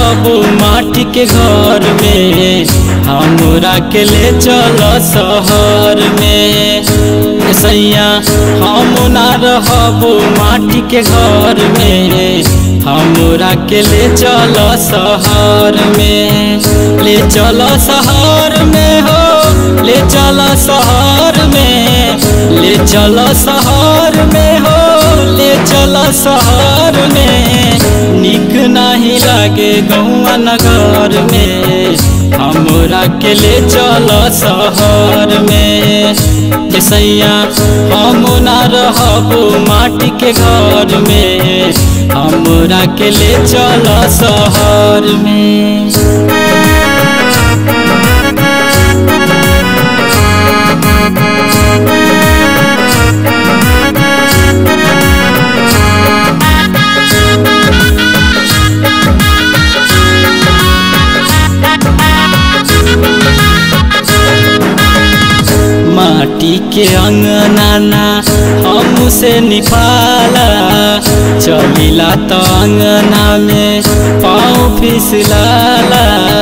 रहबो माटी के घर में, हमरा के ले चल शहर में। सैया हम ना रहबो माटी के घर में, हमरा के ले चल शहर में। ले चल शहर में हो, ले चल शहर में, ले चल शहर में हो, ले चल शहर में। निक नहीं लागे गौआ नगर में, हमरा के ले चल शहर में। सैया हम ना रहबो माटी के घर में, हमरा के ले चल शहर में। माटी के अंगना ना हमसे निपाला, चलिला तो अंगना में पाँव फिसलाला।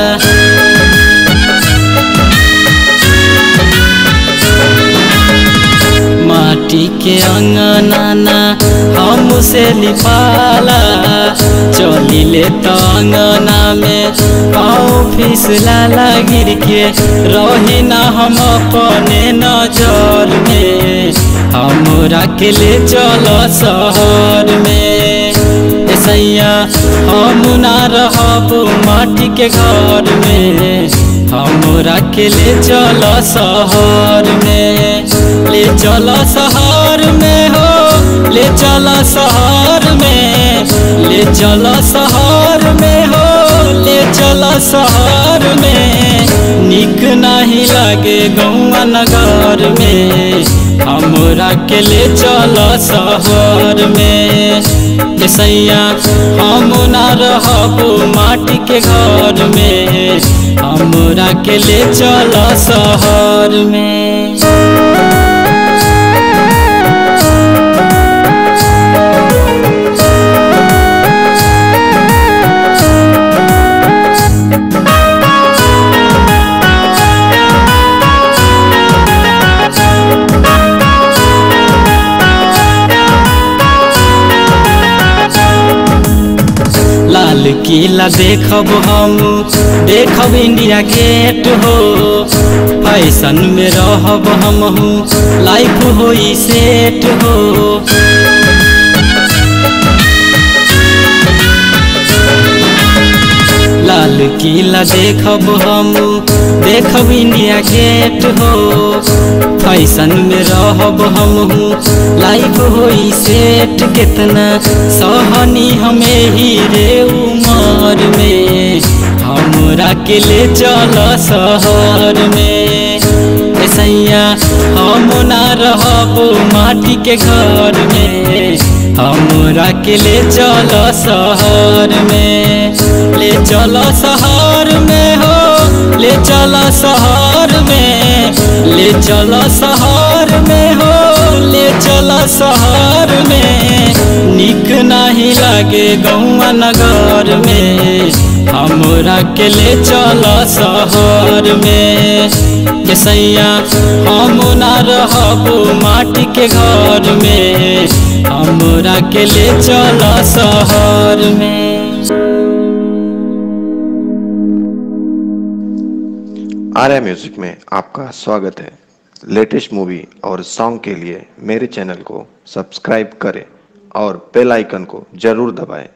माटी के अंगना ना हमसे निपाला, चलिले तो अंगना में पाँव फिसलाला। गिर के रही ना हम अपने नजर में, हमरा के ले चल शहर में। सैया हम ना रहबो माटी के घर में, हमरा के ले चल शहर में। ले चल शहर में हो, ले चल शहर में, ले चल शहर में हो, ले चल शहर में। निक नहीं लागे गौआ नगर में, हमरा के ले चल शहर में। सैया हम ना रहबो माटी के घर में, हमरा के ले चल शहर में। लाल किला देखब हम, देखब इंडिया गेट हो, फैशन में रहब हम हूँ, लाइफ होई सेट हो। लाल किला देखब हम, देखब इंडिया गेट हो, फैशन में रहब हम हूँ, लाइफ होई सेट। कितना सहनी हमें ही रे उमर में, हमरा के ले चल शहर में। सैया हम ना रहबो माटी के घर में, हमरा के ले चल शहर में। ले चल शहर में हो, ले चल शहर में, ले चल शहर में हो, ले चल शहर में। निक नहीं लागे गौआ नगर में, हमरा के ले चल शहर में। सैया हम ना रहबो माटी के घर में, हमरा के ले चल शहर में। आर्या म्यूजिक में आपका स्वागत है। लेटेस्ट मूवी और सॉन्ग के लिए मेरे चैनल को सब्सक्राइब करें और बेल आइकन को जरूर दबाएं।